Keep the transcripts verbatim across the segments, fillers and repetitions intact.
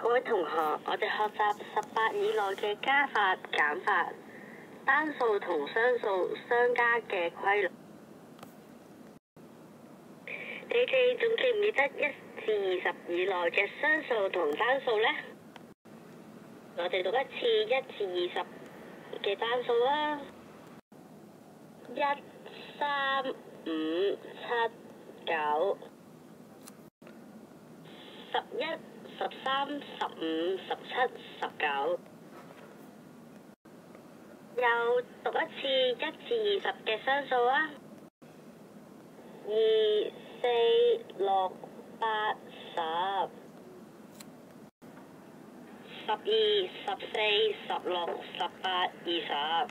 各位同學，我哋學習十八以內嘅加法、減法、單數同雙數相加嘅規律。你哋仲記唔記得一至二十以內嘅雙數同單數呢？我哋讀一次一至二十嘅單數啦，一、三、五、七、九、十一、十三、十五、十七、十九。又讀一次一至二十嘅雙數啊，二、四、六、八、十、十二、十四、十六、十八、二十。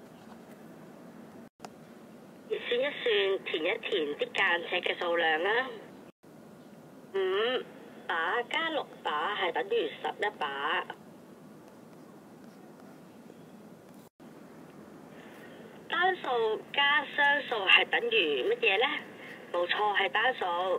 算一算，填一填啲間尺嘅數量啦。五把加六把係等於十一把。單數加雙數係等於乜嘢呢？冇錯，係單數。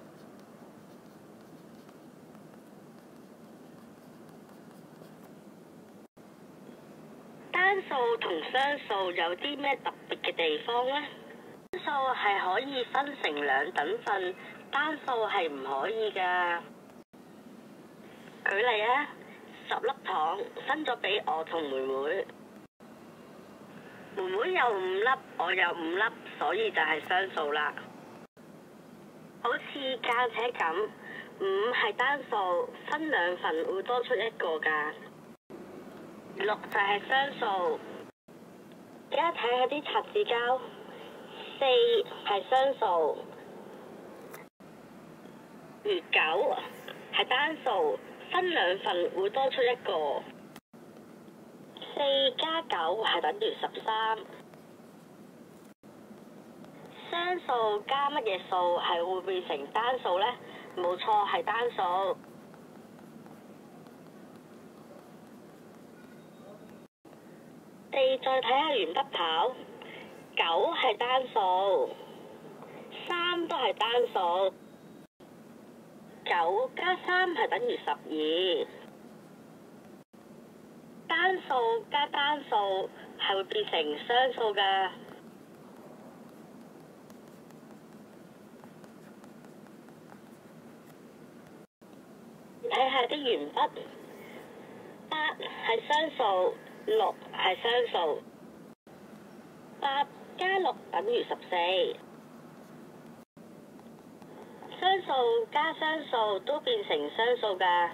單數同雙數有啲咩特別嘅地方呢？單數係可以分成兩等份，單數係唔可以㗎。舉例啊，十粒糖分咗俾我同妹妹，妹妹有五粒，我有五粒，所以就係雙數啦。好似間尺咁，五係單數，分兩份會多出一個㗎。六就係雙數。而家睇下啲擦字膠，四係雙數，而九係單數，分兩份會多出一個。四加九係等於十三。雙數加乜嘢數係會變成單數呢？冇錯，係單數。我哋再睇下鉛筆跑，九係單數，三都係單數。九加三係等於十二。單數加單數係會變成雙數㗎。睇下啲鉛筆，八係雙數，六係雙數。八加六等於十四。雙數加雙數都變成雙數㗎。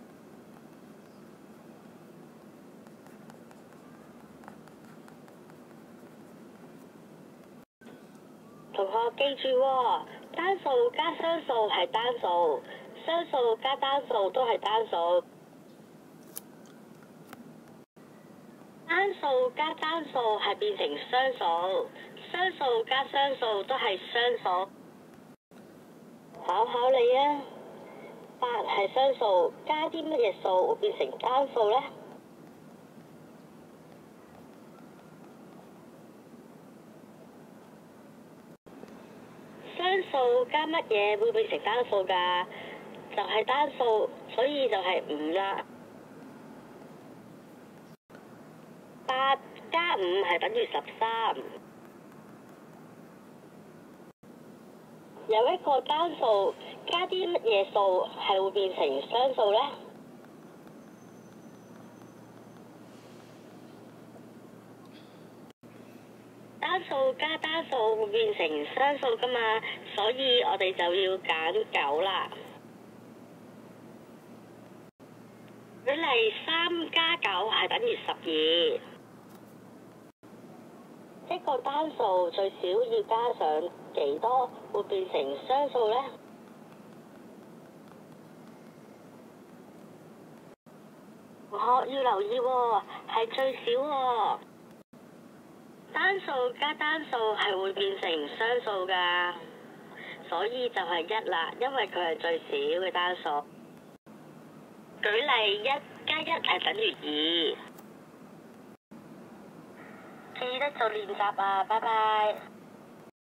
同學記住喎，單數加雙數係單數，雙數加單數都係單數。單數加單數係變成雙數，雙數加雙數都係雙數。考考你啊，八係雙數，加啲乜嘢數會變成單數呢？雙數加乜嘢會變成單數㗎？就係單數，所以就係五啦。八加五係等於十三。有一個單數加啲乜嘢數係會變成雙數呢？單數加單數會變成雙數㗎嘛，所以我哋就要揀九啦。舉例，三加九係等於十二。一個單數最少要加上幾多會變成雙數呢？同學要留意喎，係最少喎。單數加單數係會變成雙數㗎，所以就係一啦，因為佢係最少嘅單數。舉例，一加一係等於二。記得做練習啊，拜拜。